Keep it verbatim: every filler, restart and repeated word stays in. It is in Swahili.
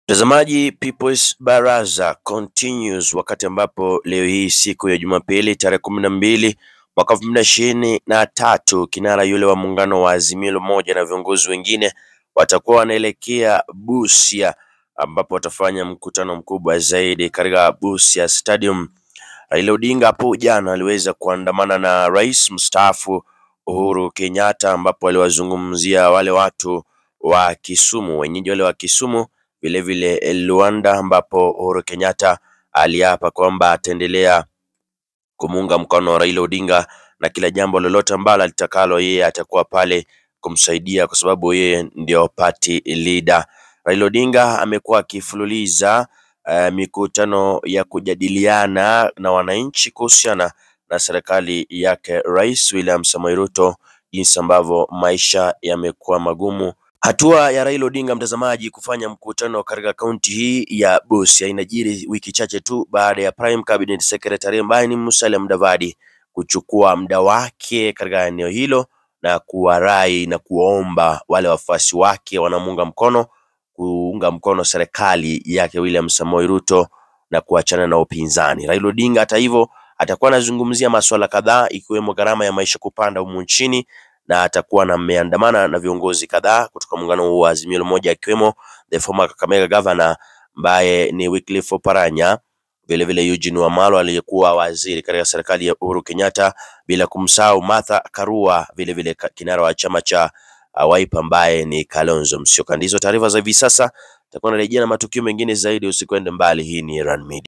Mtazamaji, People's Baraza continues wakati ambapo leo hii siku ya Jumapili tarehe kumi na mbili mwaka elfu mbili na ishirini na tatu kinara yule wa muungano wa Azimio moja na viongozi wengine watakuwa wanaelekea Busia ambapo watafanya mkutano mkubwa zaidi katika Busia Stadium. Raila Odinga hapo jana aliweza kuandamana na Rais mstaafu Uhuru Kenyatta ambapo aliwazungumzia wale watu wa Kisumu, wenyeji wale wa Kisumu, vile vile Luanda ambapo Uhuru Kenyatta aliapa kwamba ataendelea kumuunga mkono Raila Odinga na kila jambo lolote ambalo litakalo yeye atakuwa pale kumsaidia kwa sababu yeye ndio party leader. Raila Odinga amekuwa akifululiza uh, mikutano ya kujadiliana na wananchi kuhusiana na serikali yake Rais William Samoei Ruto, jinsi ambavyo maisha yamekuwa magumu. Hatua ya Raila Odinga, mtazamaji, kufanya mkutano katika kaunti hii ya Busia inajiri wiki chache tu baada ya Prime Cabinet Secretary ambaye ni Musalia Mudavadi kuchukua muda wake katika eneo hilo na kuwarai na kuomba wale wafuasi wake wanamunga mkono kuunga mkono serikali yake William Samoei Ruto na kuachana na upinzani. Raila Odinga hata hivyo atakuwa anazungumzia masuala kadhaa ikiwemo gharama ya maisha kupanda humu nchini, na atakuwa na ameandamana na viongozi kadhaa kutoka muungano huu wa Azimio moja akiwemo the former Kakamega governor ambaye ni Wycliffe Oparanya, vile vile Eugene Wamalwa aliyekuwa waziri katika serikali ya Uhuru Kenyatta, bila kumsahau Martha Karua, vile vile kinara wa chama cha uh, Wiper ambaye ni Kalonzo Musyoka. Ndizo taarifa za hivi sasa, tutakuwa narejea na matukio mengine zaidi, usikwende mbali. Hii ni Run Media.